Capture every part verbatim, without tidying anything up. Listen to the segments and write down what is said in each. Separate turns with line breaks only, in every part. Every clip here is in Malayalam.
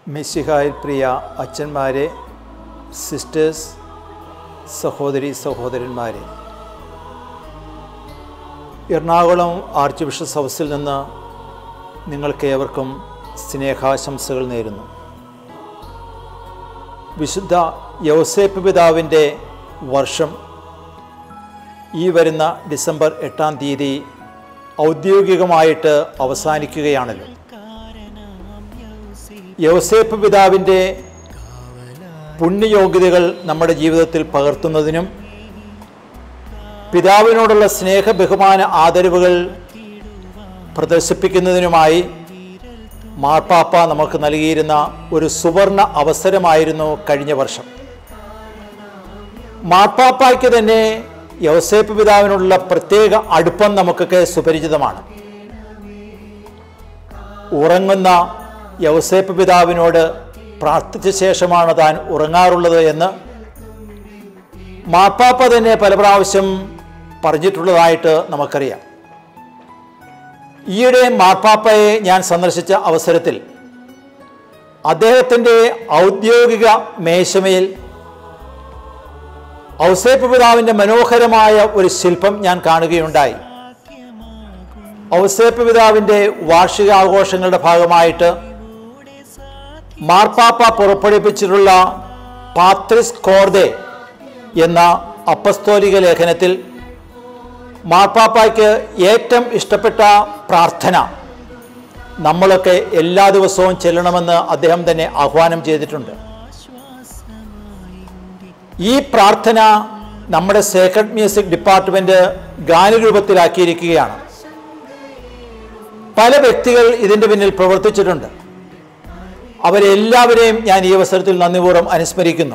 മിശിഹായിൽ പ്രിയ അച്ഛന്മാരെ, സിസ്റ്റേഴ്സ്, സഹോദരി സഹോദരന്മാരെ, എറണാകുളം ആർച്ച് ബിഷപ്സ് ഹൗസിൽ നിന്ന് നിങ്ങൾക്കേവർക്കും സ്നേഹാശംസകൾ നേരുന്നു. വിശുദ്ധ യൗസേപ്പ് പിതാവിൻ്റെ വർഷം ഈ വരുന്ന ഡിസംബർ എട്ടാം തീയതി ഔദ്യോഗികമായിട്ട് അവസാനിക്കുകയാണല്ലോ. യൗസേപ്പ് പിതാവിൻ്റെ പുണ്യയോഗ്യതകൾ നമ്മുടെ ജീവിതത്തിൽ പകർത്തുന്നതിനും പിതാവിനോടുള്ള സ്നേഹ ബഹുമാന ആദരവുകൾ പ്രദർശിപ്പിക്കുന്നതിനുമായി മാർപ്പാപ്പ നമുക്ക് നൽകിയിരുന്ന ഒരു സുവർണ അവസരമായിരുന്നു കഴിഞ്ഞ വർഷം. മാർപ്പാപ്പയ്ക്ക് തന്നെ യൗസേപ്പ് പിതാവിനോടുള്ള പ്രത്യേക അടുപ്പം നമുക്കൊക്കെ സുപരിചിതമാണ്. ഉറങ്ങുന്ന യൗസേപ്പ് പിതാവിനോട് പ്രാർത്ഥിച്ച ശേഷമാണ് താൻ ഉറങ്ങാറുള്ളത് എന്ന് മാർപ്പാപ്പ തന്നെ പല പ്രാവശ്യം പറഞ്ഞിട്ടുള്ളതായിട്ട് നമുക്കറിയാം. ഈയിടെ മാർപ്പാപ്പയെ ഞാൻ സന്ദർശിച്ച അവസരത്തിൽ അദ്ദേഹത്തിൻ്റെ ഔദ്യോഗിക മേശമേൽ ഔസേപ്പ് പിതാവിൻ്റെ മനോഹരമായ ഒരു ശില്പം ഞാൻ കാണുകയുണ്ടായി. ഔസേപ്പ് പിതാവിൻ്റെ വാർഷികാഘോഷങ്ങളുടെ ഭാഗമായിട്ട് മാർപ്പാപ്പ പുറപ്പെടുവിച്ചിട്ടുള്ള പാത്രിസ് കോർദെ എന്ന അപ്പസ്തോലിക ലേഖനത്തിൽ മാർപ്പാപ്പയ്ക്ക് ഏറ്റവും ഇഷ്ടപ്പെട്ട പ്രാർത്ഥന നമ്മളൊക്കെ എല്ലാ ദിവസവും ചെല്ലണമെന്ന് അദ്ദേഹം തന്നെ ആഹ്വാനം ചെയ്തിട്ടുണ്ട്. ഈ പ്രാർത്ഥന നമ്മുടെ സേക്രഡ് മ്യൂസിക് ഡിപ്പാർട്ട്മെന്റ് ഗാനരൂപത്തിലാക്കിയിരിക്കുകയാണ്. പല വ്യക്തികൾ ഇതിൻ്റെ പിന്നിൽ പ്രവർത്തിച്ചിട്ടുണ്ട്. അവരെല്ലാവരെയും ഞാൻ ഈ അവസരത്തിൽ നന്ദിപൂർവ്വം അനുസ്മരിക്കുന്നു.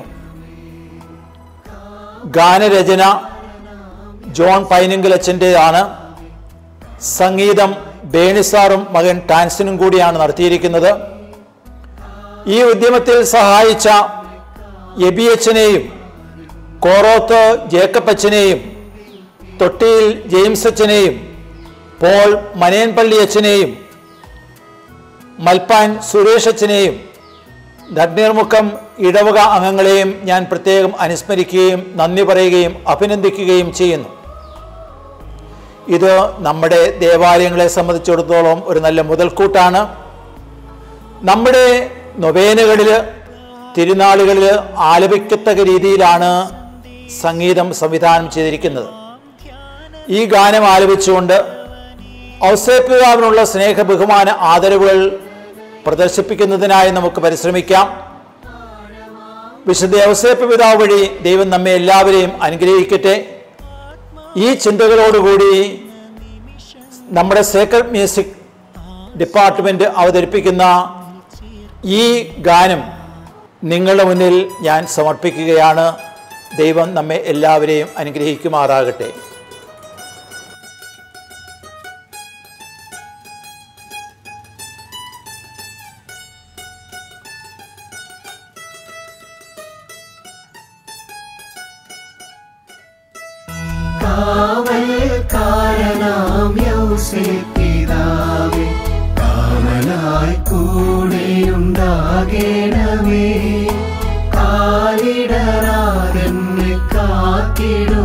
ഗാനരചന ജോൺ പൈനിങ്കലച്ചൻ്റെതാണ്. സംഗീതം ബേണിസാറും മകൻ ടാൻസിനും കൂടിയാണ് നടത്തിയിരിക്കുന്നത്. ഈ ഉദ്യമത്തിൽ സഹായിച്ച എബി അച്ഛനെയും കോറോത്ത് ജേക്കബ് അച്ഛനെയും തൊട്ടിയിൽ ജെയിംസ് അച്ഛനെയും പോൾ മനയൻപള്ളി അച്ഛനെയും മൽപ്പാൻ സുരേഷ് അച്ഛനെയും ധർമ്മീർമുക്കം ഇടവക അംഗങ്ങളെയും ഞാൻ പ്രത്യേകം അനുസ്മരിക്കുകയും നന്ദി പറയുകയും അഭിനന്ദിക്കുകയും ചെയ്യുന്നു. ഇത് നമ്മുടെ ദേവാലയങ്ങളെ സംബന്ധിച്ചിടത്തോളം ഒരു നല്ല മുതൽക്കൂട്ടാണ്. നമ്മുടെ നൊവേനകളിൽ തിരുനാളുകളിൽ ആലപിക്കത്തക്ക രീതിയിലാണ് സംഗീതം സംവിധാനം ചെയ്തിരിക്കുന്നത്. ഈ ഗാനം ആലപിച്ചുകൊണ്ട് ഔസേപ്പ് പിതാവിനുള്ള സ്നേഹ ബഹുമാന ആദരവുകൾ പ്രദർശിപ്പിക്കുന്നതിനായി നമുക്ക് പരിശ്രമിക്കാം. വിശുദ്ധ ഔസേപ്പ് പിതാവ് വഴി ദൈവം നമ്മെ എല്ലാവരെയും അനുഗ്രഹിക്കട്ടെ. ഈ ചിന്തകളോടുകൂടി നമ്മുടെ സേക്രഡ് മ്യൂസിക് ഡിപ്പാർട്ട്മെന്റ് അവതരിപ്പിക്കുന്ന ഈ ഗാനം നിങ്ങളുടെ മുന്നിൽ ഞാൻ സമർപ്പിക്കുകയാണ്. ദൈവം നമ്മെ എല്ലാവരെയും അനുഗ്രഹിക്കുമാറാകട്ടെ.
കാവൽക്കാരനാം യൗസേപ്പ് പിതാവേ, കാവലായി കൂടെയുണ്ടാകേണമേ. കാലിടരാതെന്നെ കാത്തിടും